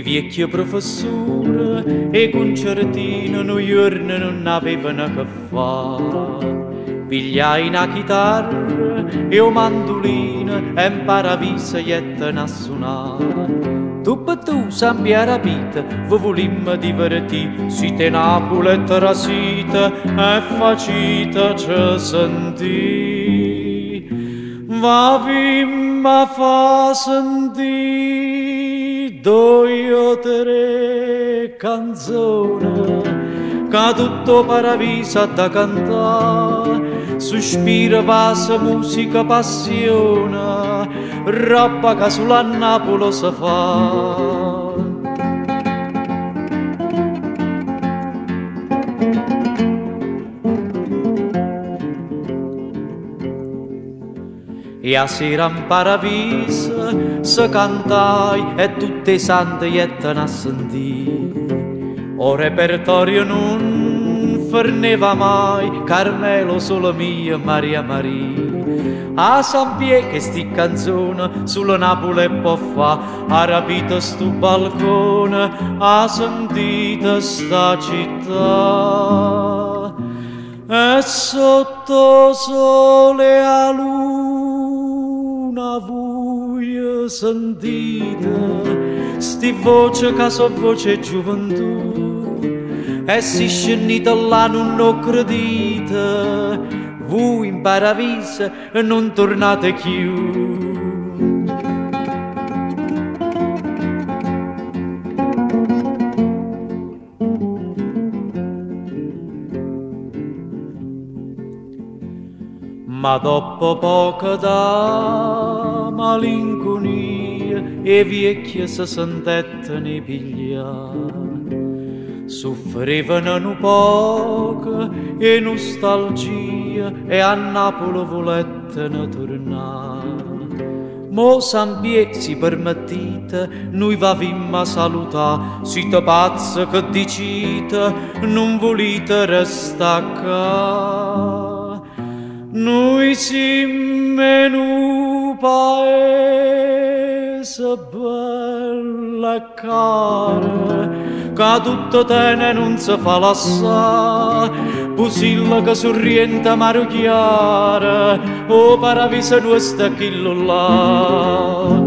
vecchi professori e concertino noi giorni non avevano che fare. Pigliai una chitarra e un mandolino e imparavi a suonare. Tu per tu sempre rapita, vi volimmo divertire, siete Napoli e Trasita e facita ci sentì. Va vimma fa sentì due o tre canzoni, che tutto paravisa da cantare, sospira vasa musica passione, roba che sulla Napoli si fa. E a sera in paravisa se cantai e tutte i santi jettano a sentire. O repertorio non forneva mai Carmelo solo mio Maria Maria. A San Pie che sti canzone sulla Napoli può fa, ha rapito stu balcone, ha sentito sta città. E sotto sole a luna voi sentite sti voce che so voce gioventù, e si scendite là non lo credite, voi in paradiso non tornate più. Ma dopo poco da malinconia e vecchie si sentettene pigliare, soffrivano un poco e nostalgia e a Napoli volettero tornare. Mo San Pie si permettite, noi vavimmo a salutare, siete pazzi che dicite, non volete restare qua. Noi siamo in un paese bello e caro, che tutto tene non si fa lassare, Pusilla che sorriente maro chiara, o paradiso nostro chillo là.